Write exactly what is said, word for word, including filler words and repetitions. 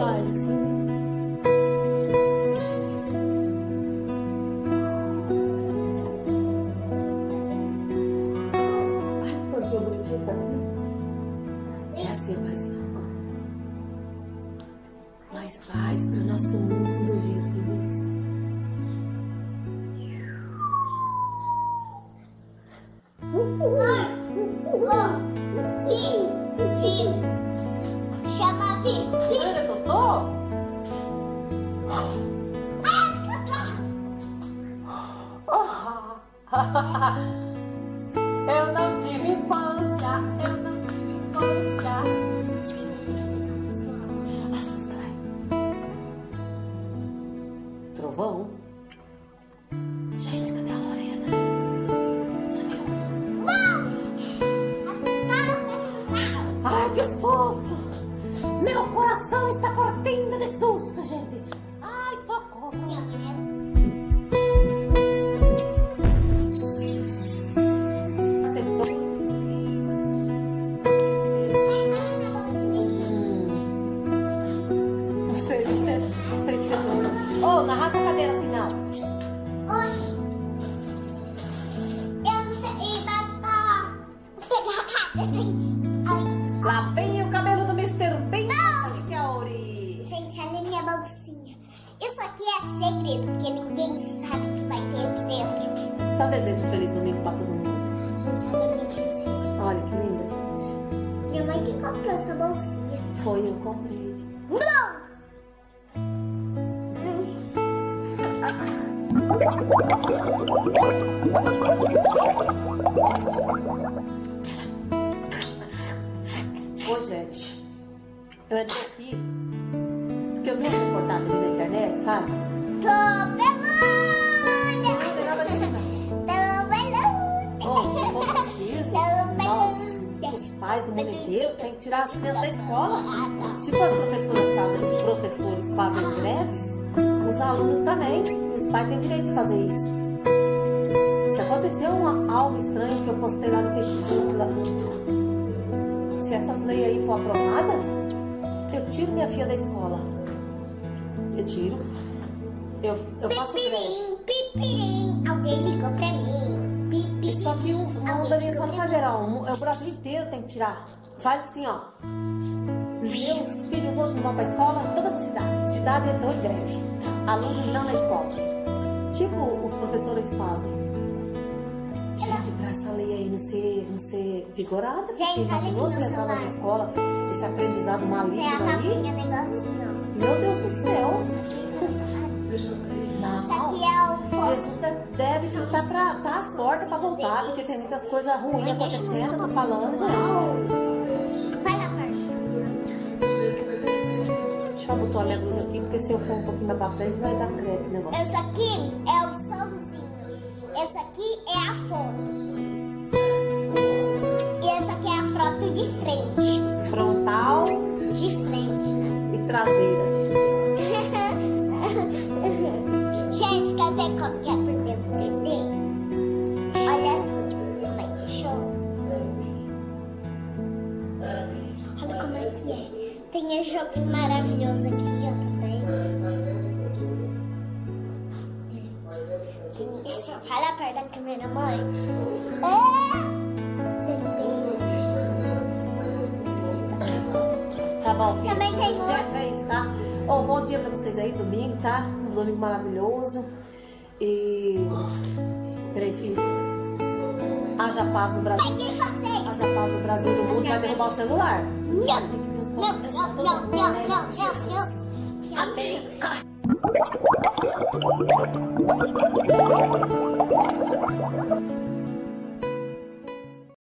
faz, assim, né? É assim, mais mais paz para o nosso mundo, Jesus. Vivi, Vivi, chama Vivi. Olha que eu tô. Eu não tive infância, eu não tive infância. Assusta, vai. Trovão? Gente, cadê a Lorena? Sumiu. Ai, que susto! Meu coração está partindo de susto, gente. Ai, socorro. Ô, não arrasta a cadeira assim, não. Oxi. Eu não sei pra pegar a cadeira. Lá vem o cabelo do mister Bean. Sabe que é a Ori? Gente, olha a minha bolsinha. Isso aqui é segredo, porque ninguém sabe o que vai ter aqui dentro. Só desejo um feliz domingo pra todo mundo. Gente, olha a minha princesa. Olha que linda, gente. Minha mãe que comprou essa bolsinha. Foi, eu comprei. Não! Ô, gente, eu entrei aqui porque eu vi uma reportagem ali na internet, sabe? Tô peluda! Tô peluda! Ô, se for preciso, nós, os pais do mundo inteiro, tem que tirar as crianças da escola. Tipo as professoras fazem, os professores fazem greves, os alunos também. Os pais têm direito de fazer isso. Se aconteceu uma, algo estranho que eu postei lá no Facebook, lá, se essas leis aí for aprovadas, eu tiro minha filha da escola. Eu tiro. Eu, eu faço greve. Pipirim, pipirim, alguém ligou pra mim. Pipirim, Só que o mundo ali só não vai gerar um. O Brasil inteiro tem que tirar. Faz assim, ó. Meus filhos hoje não vão pra escola, todas as cidades. Cidade entrou em greve. Alunos não na escola. Tipo os professores fazem. Gente, pra essa lei aí não ser, não ser vigorada. Gente, olha aqui imaginou no se entrar nas celular. escolas, esse aprendizado maligno É a aí? papinha negocinho. Meu Deus do céu. Isso Não. aqui é o fogo. Jesus de- deve estar pra tá às portas pra voltar, porque tem muitas coisas ruins acontecendo, eu tô falando, gente. Vai lá, pai. Deixa eu botar a minha blusa aqui, porque se eu for um pouquinho mais pra frente vai dar crepe o negócio. Esse aqui é o solzinho. Esse aqui é a foto. E essa aqui é a foto de frente. Frontal De frente, né? e traseira. Gente, quer ver como que é por dentro dele? Olha essa de mamãe, show. Olha como é que é. Tem esse jogo maravilhoso aqui, ó, também. Tem esse jogo. Olha perto da câmera, mãe. É! Gente, tem... Tá bom, filho? Também tem outro. Gente, é isso, tá? Ô, bom dia pra vocês aí, domingo, tá? Um domingo maravilhoso. E... Peraí, filho. Haja paz no Brasil. Peguei vocês! Haja paz no Brasil e no mundo. Vai derrubar o celular. Não, não, não, não, não, não, não, não. Amém. Não.